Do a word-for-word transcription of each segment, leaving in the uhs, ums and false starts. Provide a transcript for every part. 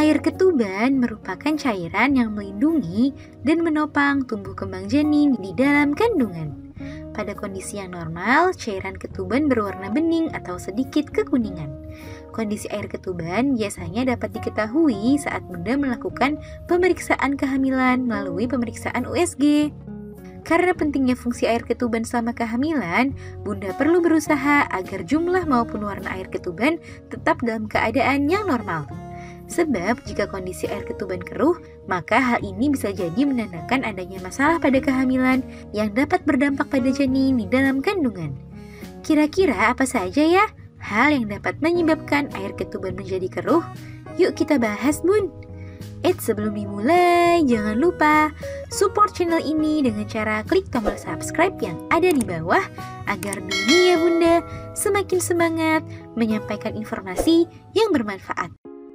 Air ketuban merupakan cairan yang melindungi dan menopang tumbuh kembang janin di dalam kandungan. Pada kondisi yang normal, cairan ketuban berwarna bening atau sedikit kekuningan. Kondisi air ketuban biasanya dapat diketahui saat Bunda melakukan pemeriksaan kehamilan melalui pemeriksaan U S G. Karena pentingnya fungsi air ketuban selama kehamilan, Bunda perlu berusaha agar jumlah maupun warna air ketuban tetap dalam keadaan yang normal. Sebab jika kondisi air ketuban keruh, maka hal ini bisa jadi menandakan adanya masalah pada kehamilan yang dapat berdampak pada janin di dalam kandungan. Kira-kira apa saja ya hal yang dapat menyebabkan air ketuban menjadi keruh? Yuk kita bahas, Bun. Eits, sebelum dimulai, jangan lupa support channel ini dengan cara klik tombol subscribe yang ada di bawah agar dunia Bunda semakin semangat menyampaikan informasi yang bermanfaat.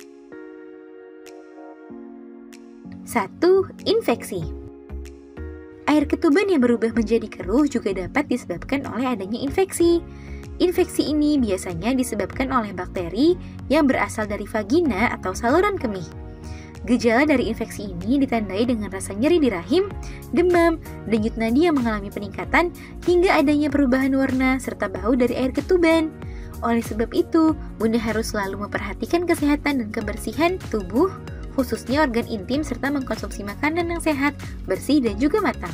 satu. Infeksi. Air ketuban yang berubah menjadi keruh juga dapat disebabkan oleh adanya infeksi. Infeksi ini biasanya disebabkan oleh bakteri yang berasal dari vagina atau saluran kemih. Gejala dari infeksi ini ditandai dengan rasa nyeri di rahim, demam, denyut nadi yang mengalami peningkatan, hingga adanya perubahan warna serta bau dari air ketuban. Oleh sebab itu, Bunda harus selalu memperhatikan kesehatan dan kebersihan tubuh, khususnya organ intim, serta mengkonsumsi makanan yang sehat, bersih, dan juga matang.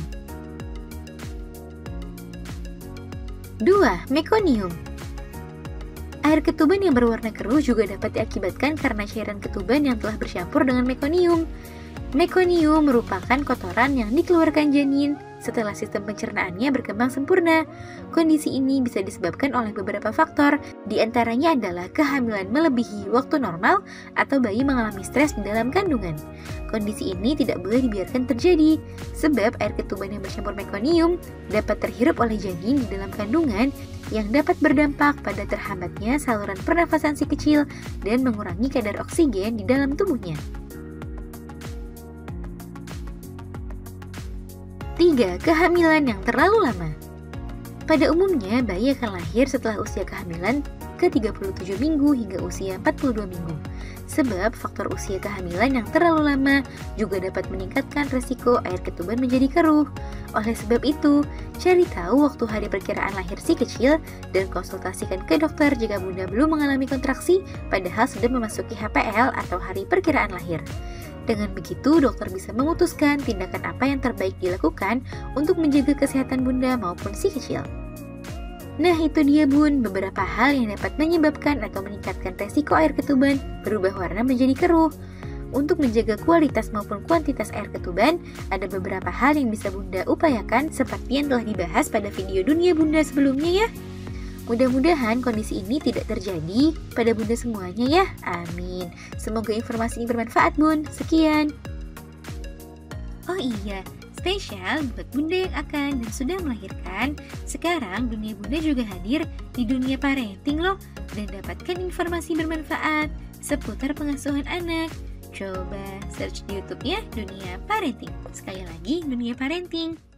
dua. Mekonium. Air ketuban yang berwarna keruh juga dapat diakibatkan karena cairan ketuban yang telah bercampur dengan mekonium. Mekonium merupakan kotoran yang dikeluarkan janin setelah sistem pencernaannya berkembang sempurna. Kondisi ini bisa disebabkan oleh beberapa faktor, diantaranya adalah kehamilan melebihi waktu normal atau bayi mengalami stres di dalam kandungan. Kondisi ini tidak boleh dibiarkan terjadi, sebab air ketuban yang bercampur mekonium dapat terhirup oleh janin di dalam kandungan yang dapat berdampak pada terhambatnya saluran pernafasan si kecil dan mengurangi kadar oksigen di dalam tubuhnya. tiga. Kehamilan yang terlalu lama. Pada umumnya, bayi akan lahir setelah usia kehamilan ke tiga puluh tujuh minggu hingga usia empat puluh dua minggu. Sebab faktor usia kehamilan yang terlalu lama juga dapat meningkatkan resiko air ketuban menjadi keruh. Oleh sebab itu, cari tahu waktu hari perkiraan lahir si kecil dan konsultasikan ke dokter jika Bunda belum mengalami kontraksi padahal sudah memasuki H P L atau hari perkiraan lahir. Dengan begitu, dokter bisa memutuskan tindakan apa yang terbaik dilakukan untuk menjaga kesehatan Bunda maupun si kecil. Nah, itu dia Bun, beberapa hal yang dapat menyebabkan atau meningkatkan resiko air ketuban berubah warna menjadi keruh. Untuk menjaga kualitas maupun kuantitas air ketuban, ada beberapa hal yang bisa Bunda upayakan seperti yang telah dibahas pada video Dunia Bunda sebelumnya ya. Mudah-mudahan kondisi ini tidak terjadi pada Bunda semuanya ya. Amin. Semoga informasi ini bermanfaat, Bun. Sekian. Oh iya, spesial buat Bunda yang akan dan sudah melahirkan. Sekarang Dunia Bunda juga hadir di dunia parenting loh, dan dapatkan informasi bermanfaat seputar pengasuhan anak. Coba search di YouTube ya, Dunia Parenting. Sekali lagi, Dunia Parenting.